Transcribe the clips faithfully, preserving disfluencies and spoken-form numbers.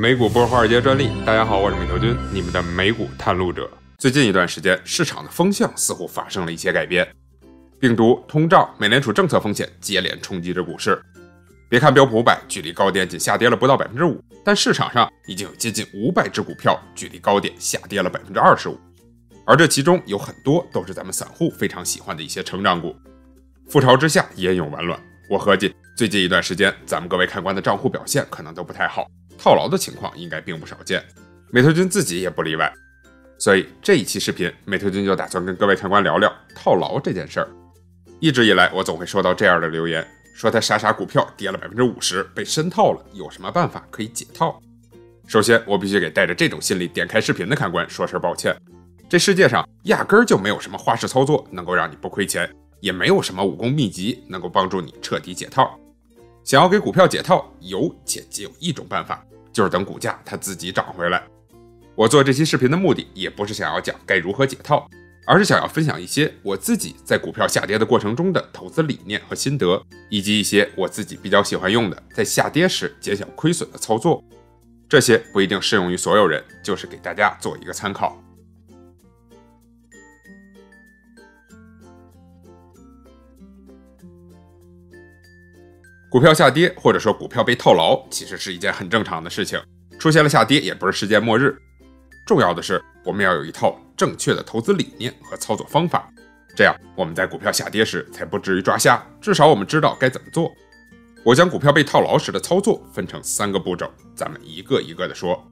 美股不是华尔街专利，大家好，我是美头君，你们的美股探路者。最近一段时间，市场的风向似乎发生了一些改变，病毒、通胀、美联储政策风险接连冲击着股市。别看标普五百距离高点仅下跌了不到 百分之五， 但市场上已经有接近五百只股票距离高点下跌了 百分之二十五， 而这其中有很多都是咱们散户非常喜欢的一些成长股。覆巢之下焉有完卵，我合计最近一段时间咱们各位看官的账户表现可能都不太好，套牢的情况应该并不少见，美头君自己也不例外。所以这一期视频，美头君就打算跟各位看官聊聊套牢这件事儿。一直以来我总会收到这样的留言，说他傻傻股票跌了 百分之五十 被深套了，有什么办法可以解套？首先我必须给带着这种心理点开视频的看官说声抱歉，这世界上压根儿就没有什么花式操作能够让你不亏钱，也没有什么武功秘籍能够帮助你彻底解套。想要给股票解套，有且只有一种办法，就是等股价它自己涨回来。我做这期视频的目的也不是想要讲该如何解套，而是想要分享一些我自己在股票下跌的过程中的投资理念和心得，以及一些我自己比较喜欢用的在下跌时减小亏损的操作。这些不一定适用于所有人，就是给大家做一个参考。股票下跌或者说股票被套牢其实是一件很正常的事情，出现了下跌也不是世界末日。重要的是我们要有一套正确的投资理念和操作方法，这样我们在股票下跌时才不至于抓瞎，至少我们知道该怎么做。我将股票被套牢时的操作分成三个步骤，咱们一个一个的说。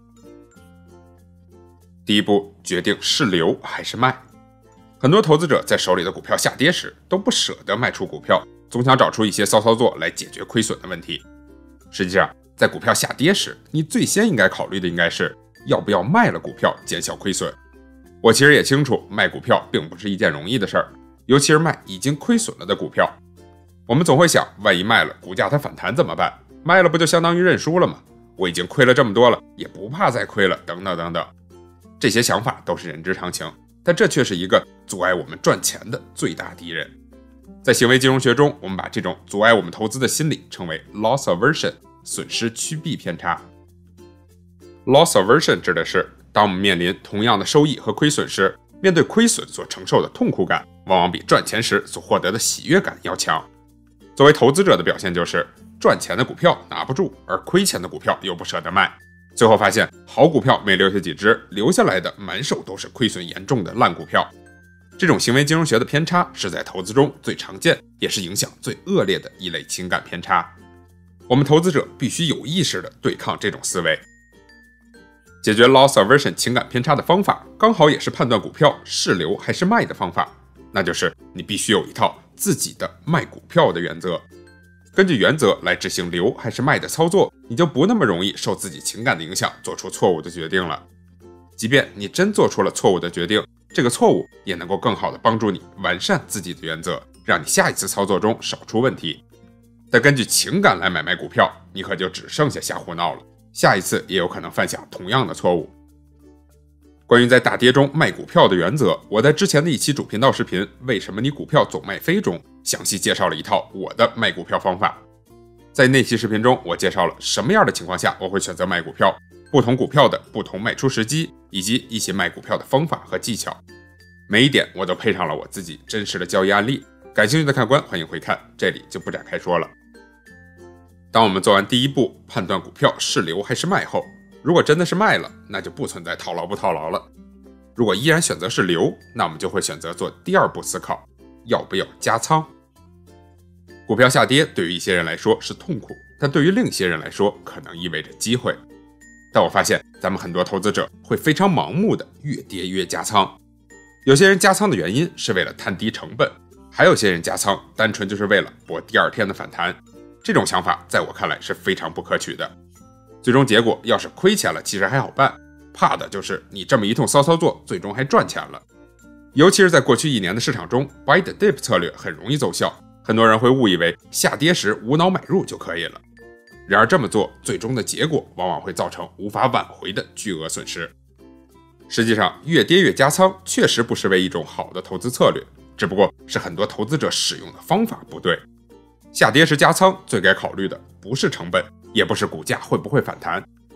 第一步，决定是留还是卖。很多投资者在手里的股票下跌时都不舍得卖出股票，总想找出一些骚操作来解决亏损的问题。实际上在股票下跌时，你最先应该考虑的应该是要不要卖了股票减小亏损。我其实也清楚卖股票并不是一件容易的事儿，尤其是卖已经亏损了的股票。我们总会想，万一卖了股价它反弹怎么办？卖了不就相当于认输了吗？我已经亏了这么多了，也不怕再亏了，等等等等。这些想法都是人之常情，但这却是一个阻碍我们赚钱的最大敌人。在行为金融学中，我们把这种阻碍我们投资的心理称为 loss aversion， 损失趋避偏差。Loss aversion 指的是当我们面临同样的收益和亏损时，面对亏损所承受的痛苦感往往比赚钱时所获得的喜悦感要强。作为投资者的表现就是赚钱的股票拿不住，而亏钱的股票又不舍得卖，最后发现好股票没留下几只，留下来的满手都是亏损严重的烂股票。这种行为金融学的偏差是在投资中最常见也是影响最恶劣的一类情感偏差。我们投资者必须有意识地对抗这种思维。解决 loss aversion 情感偏差的方法，刚好也是判断股票是留还是卖的方法，那就是你必须有一套自己的卖股票的原则。根据原则来执行留还是卖的操作，你就不那么容易受自己情感的影响做出错误的决定了。即便你真做出了错误的决定，这个错误也能够更好地帮助你完善自己的原则，让你下一次操作中少出问题。但根据情感来买卖股票，你可就只剩下瞎胡闹了，下一次也有可能犯下同样的错误。关于在大跌中卖股票的原则，我在之前的一期主频道视频《为什么你股票总卖飞》中详细介绍了一套我的卖股票方法。在那期视频中，我介绍了什么样的情况下我会选择卖股票，不同股票的不同卖出时机，以及一些卖股票的方法和技巧。每一点我都配上了我自己真实的交易案例，感兴趣的看官欢迎回看，这里就不展开说了。当我们做完第一步判断股票是留还是卖后，如果真的是卖了，那就不存在套牢不套牢了。如果依然选择是留，那我们就会选择做第二步思考，要不要加仓。股票下跌对于一些人来说是痛苦，但对于另一些人来说可能意味着机会。但我发现咱们很多投资者会非常盲目的越跌越加仓。有些人加仓的原因是为了摊低成本，还有些人加仓单纯就是为了搏第二天的反弹。这种想法在我看来是非常不可取的，最终结果要是亏钱了其实还好办，怕的就是你这么一通骚操作最终还赚钱了。尤其是在过去一年的市场中， buy the dip 策略很容易奏效，很多人会误以为下跌时无脑买入就可以了。然而这么做最终的结果往往会造成无法挽回的巨额损失。实际上越跌越加仓确实不失为一种好的投资策略，只不过是很多投资者使用的方法不对。下跌时加仓最该考虑的不是成本，也不是股价会不会反弹，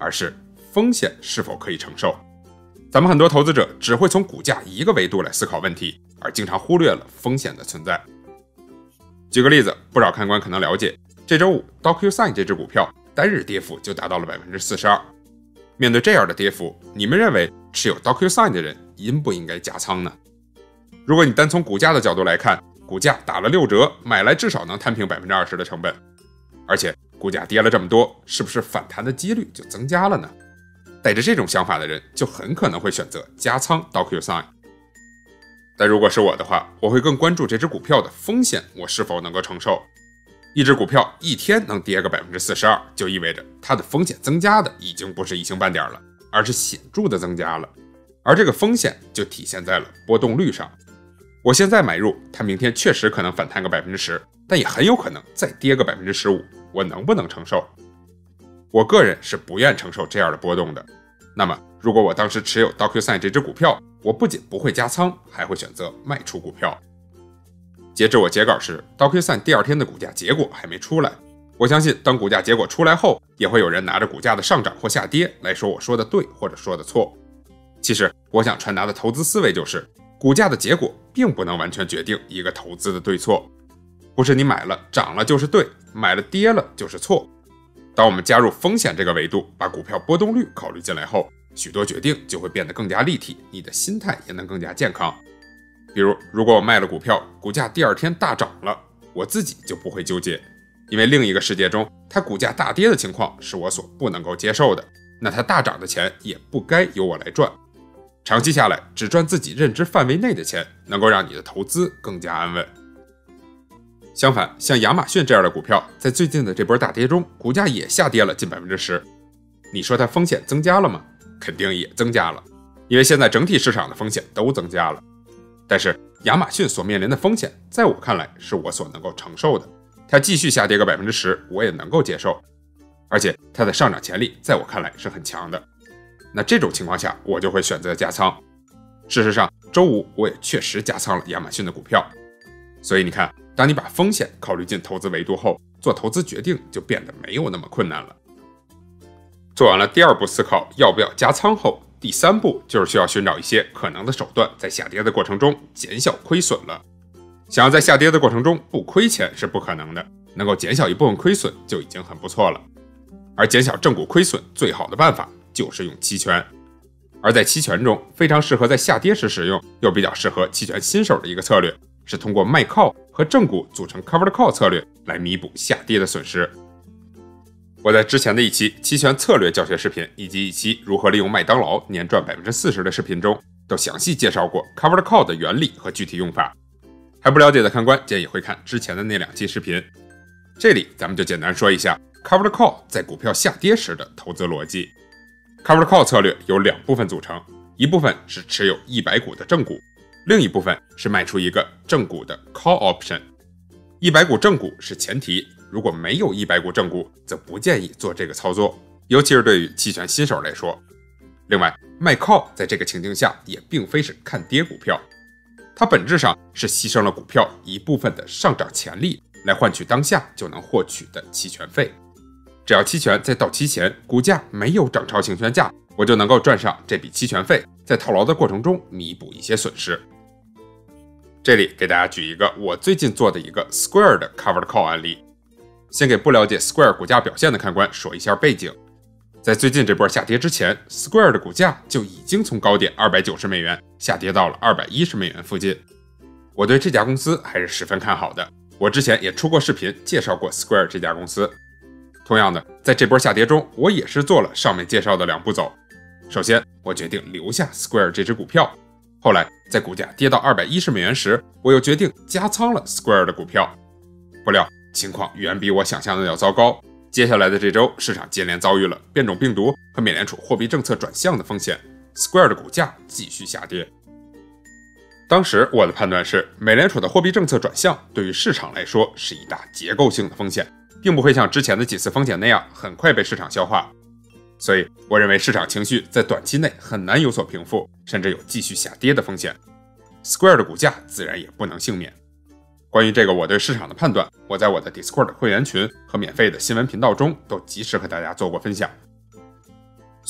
而是风险是否可以承受。咱们很多投资者只会从股价一个维度来思考问题，而经常忽略了风险的存在。举个例子，不少看官可能了解，这周五 DocuSign 这只股票单日跌幅就达到了 百分之四十二。 面对这样的跌幅，你们认为持有 DocuSign 的人应不应该加仓呢？如果你单从股价的角度来看，股价打了六折，买来至少能摊平 百分之二十 的成本，而且股价跌了这么多，是不是反弹的几率就增加了呢？带着这种想法的人就很可能会选择加仓 DocuSign。 但如果是我的话，我会更关注这只股票的风险我是否能够承受。一只股票一天能跌个 百分之四十二， 就意味着它的风险增加的已经不是一星半点了，而是显著的增加了。而这个风险就体现在了波动率上。我现在买入，它明天确实可能反弹个 百分之十， 但也很有可能再跌个 百分之十五， 我能不能承受？我个人是不愿承受这样的波动的。那么如果我当时持有 DocuSign 这只股票，我不仅不会加仓，还会选择卖出股票。截至我截稿时， DocuSign 第二天的股价结果还没出来。我相信当股价结果出来后，也会有人拿着股价的上涨或下跌来说我说的对或者说的错。其实我想传达的投资思维就是，股价的结果并不能完全决定一个投资的对错，不是你买了涨了就是对，买了跌了就是错。当我们加入风险这个维度，把股票波动率考虑进来后，许多决定就会变得更加立体，你的心态也能更加健康。比如如果我卖了股票，股价第二天大涨了，我自己就不会纠结，因为另一个世界中它股价大跌的情况是我所不能够接受的，那它大涨的钱也不该由我来赚。长期下来，只赚自己认知范围内的钱，能够让你的投资更加安稳。相反，像亚马逊这样的股票，在最近的这波大跌中，股价也下跌了近 百分之十。 你说它风险增加了吗？肯定也增加了，因为现在整体市场的风险都增加了。但是亚马逊所面临的风险，在我看来是我所能够承受的，它继续下跌个 百分之十， 我也能够接受，而且它的上涨潜力在我看来是很强的。那这种情况下，我就会选择加仓。事实上，周五我也确实加仓了亚马逊的股票。所以你看，当你把风险考虑进投资维度后，做投资决定就变得没有那么困难了。做完了第二步思考要不要加仓后，第三步就是需要寻找一些可能的手段，在下跌的过程中减小亏损了。想要在下跌的过程中不亏钱是不可能的，能够减小一部分亏损就已经很不错了。而减小正股亏损最好的办法就是用期权，而在期权中非常适合在下跌时使用，又比较适合期权新手的一个策略，是通过卖 call 和正股组成 covered call 策略来弥补下跌的损失。我在之前的一期期权策略教学视频，以及一期如何利用麦当劳年赚 百分之四十 的视频中，都详细介绍过 covered call 的原理和具体用法。还不了解的看官建议会看之前的那两期视频。这里咱们就简单说一下 covered call 在股票下跌时的投资逻辑。covered call 策略由两部分组成，一部分是持有一百股的正股，另一部分是卖出一个正股的 call option。 一百股正股是前提，如果没有一百股正股，则不建议做这个操作，尤其是对于期权新手来说。另外，卖 call 在这个情境下也并非是看跌股票，它本质上是牺牲了股票一部分的上涨潜力，来换取当下就能获取的期权费。只要期权在到期前股价没有涨超行权价，我就能够赚上这笔期权费，在套牢的过程中弥补一些损失。这里给大家举一个我最近做的一个 Square 的 covered call 案例。先给不了解 Square 股价表现的看官说一下背景。在最近这波下跌之前， Square 的股价就已经从高点二百九十美元下跌到了二百一十美元附近。我对这家公司还是十分看好的，我之前也出过视频介绍过 Square 这家公司。同样的，在这波下跌中，我也是做了上面介绍的两步走。首先，我决定留下 Square 这只股票。后来，在股价跌到二百一十美元时，我又决定加仓了 Square 的股票。不料，情况远比我想象的要糟糕。接下来的这周，市场接连遭遇了变种病毒和美联储货币政策转向的风险 ，Square 的股价继续下跌。当时我的判断是，美联储的货币政策转向对于市场来说是一大结构性的风险，并不会像之前的几次风险那样很快被市场消化。所以，我认为市场情绪在短期内很难有所平复，甚至有继续下跌的风险。Square 的股价自然也不能幸免。关于这个我对市场的判断，我在我的 Discord 会员群和免费的新闻频道中都及时和大家做过分享。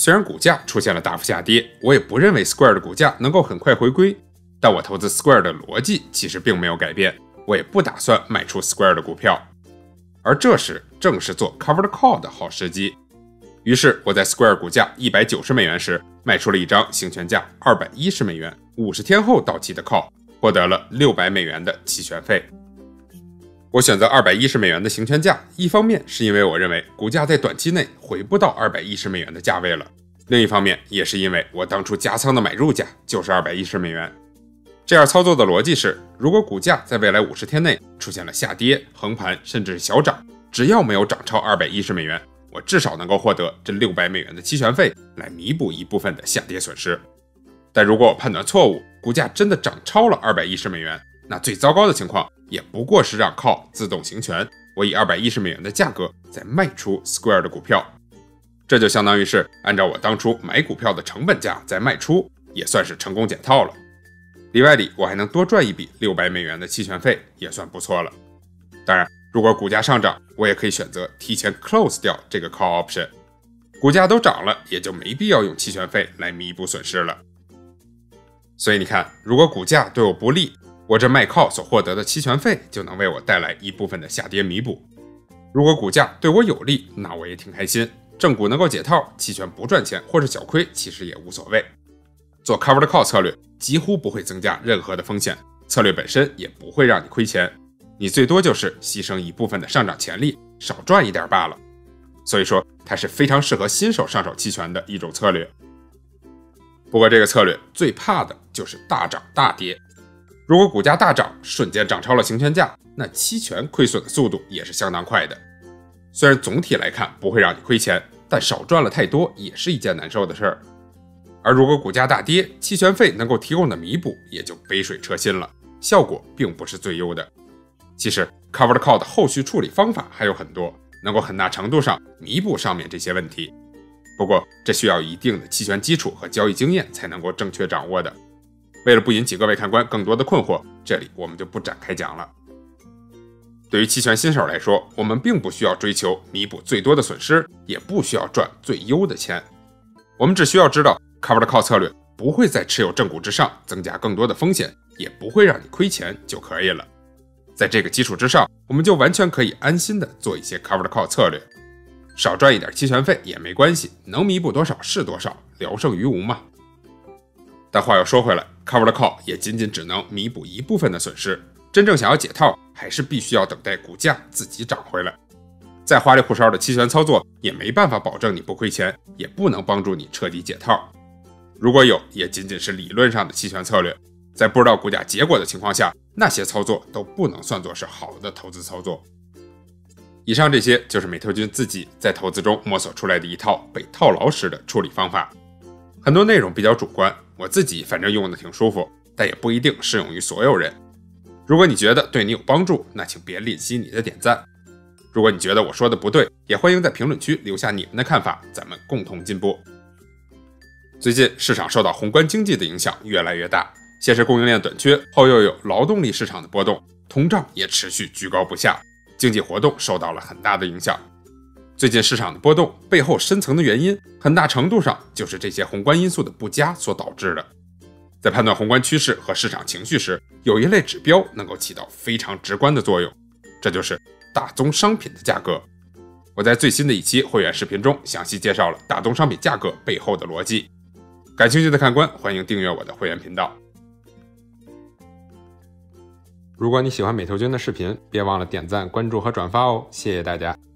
虽然股价出现了大幅下跌，我也不认为 Square 的股价能够很快回归，但我投资 Square 的逻辑其实并没有改变，我也不打算卖出 Square 的股票。而这时正是做 covered call 的好时机。于是我在 Square 股价一百九十美元时卖出了一张行权价二百一十美元五十天后到期的 call， 获得了六百美元的期权费。我选择二百一十美元的行权价，一方面是因为我认为股价在短期内回不到二百一十美元的价位了，另一方面也是因为我当初加仓的买入价就是二百一十美元。这样操作的逻辑是，如果股价在未来五十天内出现了下跌、横盘甚至小涨，只要没有涨超二百一十美元，我至少能够获得这六百美元的期权费来弥补一部分的下跌损失。但如果我判断错误，股价真的涨超了二百一十美元，那最糟糕的情况也不过是让 call 自动行权，我以二百一十美元的价格再卖出 Square 的股票，这就相当于是按照我当初买股票的成本价再卖出，也算是成功解套了。里外里我还能多赚一笔六百美元的期权费，也算不错了。当然，如果股价上涨，我也可以选择提前 close 掉这个 call option， 股价都涨了，也就没必要用期权费来弥补损失了。所以你看，如果股价对我不利，我这卖 call 所获得的期权费就能为我带来一部分的下跌弥补。如果股价对我有利，那我也挺开心，正股能够解套，期权不赚钱或者小亏其实也无所谓。做 covered call 策略几乎不会增加任何的风险，策略本身也不会让你亏钱，你最多就是牺牲一部分的上涨潜力，少赚一点罢了。所以说它是非常适合新手上手期权的一种策略。不过这个策略最怕的就是大涨大跌，如果股价大涨，瞬间涨超了行权价，那期权亏损的速度也是相当快的。虽然总体来看不会让你亏钱，但少赚了太多也是一件难受的事儿。而如果股价大跌，期权费能够提供的弥补也就杯水车薪了，效果并不是最优的。其实 covered call 的后续处理方法还有很多，能够很大程度上弥补上面这些问题。不过这需要一定的期权基础和交易经验才能够正确掌握的。为了不引起各位看官更多的困惑，这里我们就不展开讲了。对于期权新手来说，我们并不需要追求弥补最多的损失，也不需要赚最优的钱，我们只需要知道 covered call 策略不会在持有正股之上增加更多的风险，也不会让你亏钱就可以了。在这个基础之上，我们就完全可以安心的做一些 covered call 策略，少赚一点期权费也没关系，能弥补多少是多少，聊胜于无嘛。但话又说回来， covered call 也仅仅只能弥补一部分的损失，真正想要解套，还是必须要等待股价自己涨回来。再花里胡哨的期权操作也没办法保证你不亏钱，也不能帮助你彻底解套。如果有，也仅仅是理论上的期权策略，在不知道股价结果的情况下，那些操作都不能算作是好的投资操作。以上这些就是美特君自己在投资中摸索出来的一套被套牢时的处理方法。很多内容比较主观，我自己反正用的挺舒服，但也不一定适用于所有人。如果你觉得对你有帮助，那请别吝惜你的点赞。如果你觉得我说的不对，也欢迎在评论区留下你们的看法，咱们共同进步。最近市场受到宏观经济的影响越来越大，先是供应链短缺，后又有劳动力市场的波动，通胀也持续居高不下，经济活动受到了很大的影响。最近市场的波动背后深层的原因，很大程度上就是这些宏观因素的不佳所导致的。在判断宏观趋势和市场情绪时，有一类指标能够起到非常直观的作用，这就是大宗商品的价格。我在最新的一期会员视频中详细介绍了大宗商品价格背后的逻辑。感兴趣的看官欢迎订阅我的会员频道。如果你喜欢美投君的视频，别忘了点赞、关注和转发哦，谢谢大家。